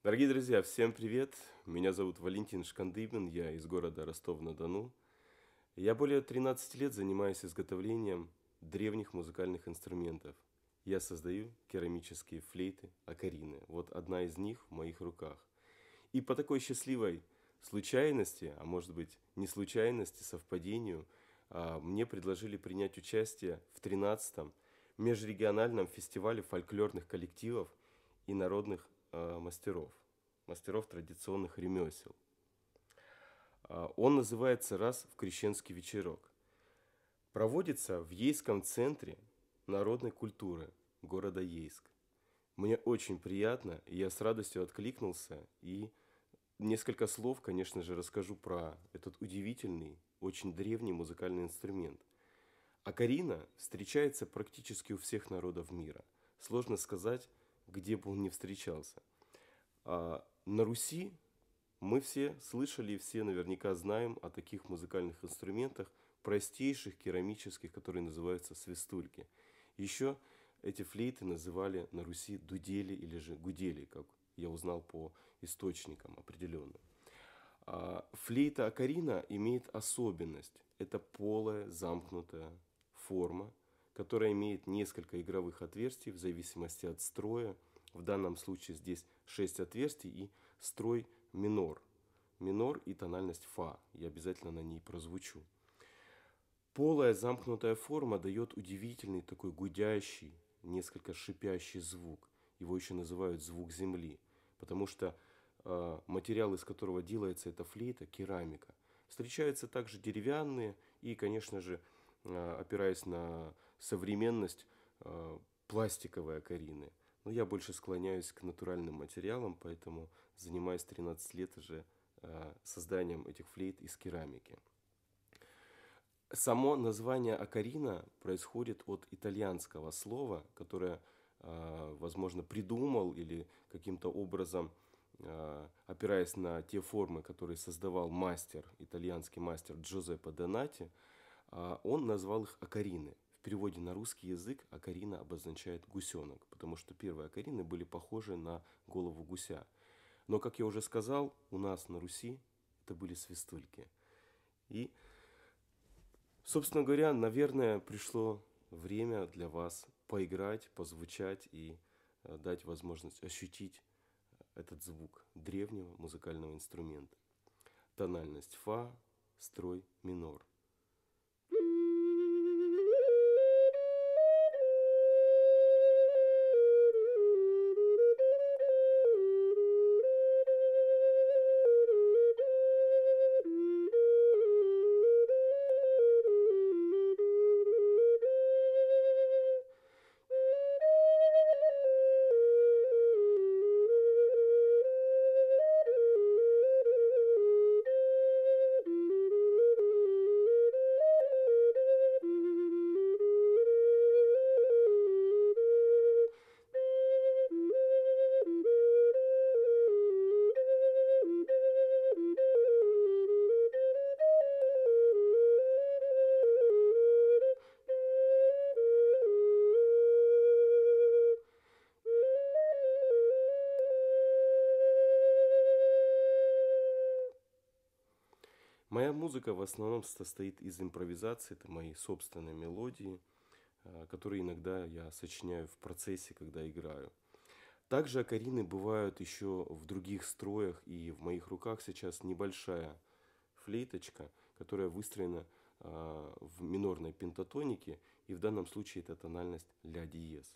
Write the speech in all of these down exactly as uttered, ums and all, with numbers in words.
Дорогие друзья, всем привет! Меня зовут Валентин Шкандыбин, я из города Ростов-на-Дону. Я более тринадцати лет занимаюсь изготовлением древних музыкальных инструментов. Я создаю керамические флейты, окарины. Вот одна из них в моих руках. И по такой счастливой случайности, а может быть не случайности, совпадению, а, мне предложили принять участие в тринадцатом межрегиональном фестивале фольклорных коллективов и народных а, мастеров, мастеров традиционных ремесел. А, Он называется «Раз в крещенский вечерок». Проводится в Ейском центре народной культуры города Ейск. Мне очень приятно, и я с радостью откликнулся. И несколько слов, конечно же, расскажу про этот удивительный, очень древний музыкальный инструмент. Акарина встречается практически у всех народов мира. Сложно сказать, где бы он ни встречался. А на Руси мы все слышали и все наверняка знаем о таких музыкальных инструментах, простейших керамических, которые называются свистульки. Еще эти флейты называли на Руси дудели или же гудели, как я узнал по источникам определенным. А флейта окарина имеет особенность. Это полая замкнутая форма, которая имеет несколько игровых отверстий в зависимости от строя. В данном случае здесь шесть отверстий и строй минор. Минор и тональность фа. Я обязательно на ней прозвучу. Полая замкнутая форма дает удивительный такой гудящий, несколько шипящий звук. Его еще называют звук земли, потому что э, материал, из которого делается эта флейта, керамика. Встречаются также деревянные и, конечно же, э, опираясь на современность, э, пластиковые окарины. Но я больше склоняюсь к натуральным материалам, поэтому занимаюсь тринадцать лет уже э, созданием этих флейт из керамики. Само название окарина происходит от итальянского слова, которое, э, возможно, придумал или каким-то образом, э, опираясь на те формы, которые создавал мастер, итальянский мастер Джузеппе Донати, э, он назвал их окарины. В переводе на русский язык окарина обозначает гусенок, потому что первые окарины были похожи на голову гуся. Но, как я уже сказал, у нас на Руси это были свистульки. И собственно говоря, наверное, пришло время для вас поиграть, позвучать и э, дать возможность ощутить этот звук древнего музыкального инструмента. Тональность фа, строй минор. Моя музыка в основном состоит из импровизации, это мои собственные мелодии, э, которые иногда я сочиняю в процессе, когда играю. Также окарины бывают еще в других строях, и в моих руках сейчас небольшая флейточка, которая выстроена а, в минорной пентатонике, и в данном случае это тональность ля диез.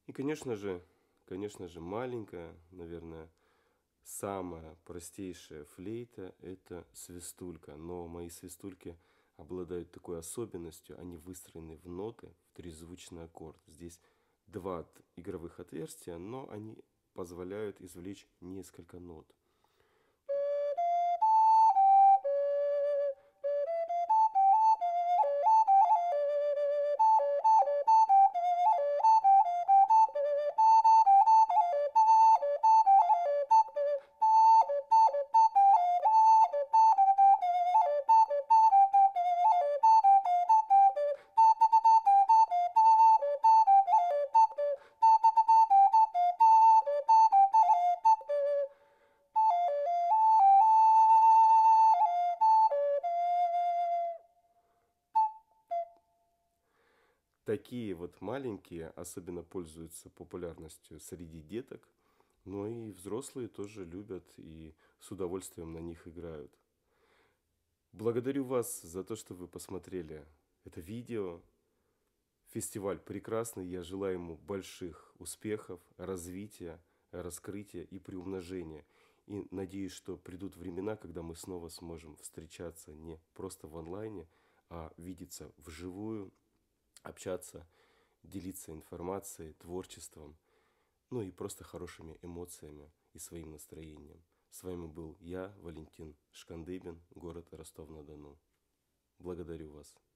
И, конечно же, конечно же, маленькая, наверное, самая простейшая флейта – это свистулька. Но мои свистульки обладают такой особенностью, они выстроены в ноты, в трезвучный аккорд. Здесь два т- игровых отверстия, но они позволяют извлечь несколько нот. Такие вот маленькие особенно пользуются популярностью среди деток, но и взрослые тоже любят и с удовольствием на них играют. Благодарю вас за то, что вы посмотрели это видео. Фестиваль прекрасный, я желаю ему больших успехов, развития, раскрытия и приумножения. И надеюсь, что придут времена, когда мы снова сможем встречаться не просто в онлайне, а видеться вживую, общаться, делиться информацией, творчеством, ну и просто хорошими эмоциями и своим настроением. С вами был я, Валентин Шкандыбин, город Ростов-на-Дону. Благодарю вас.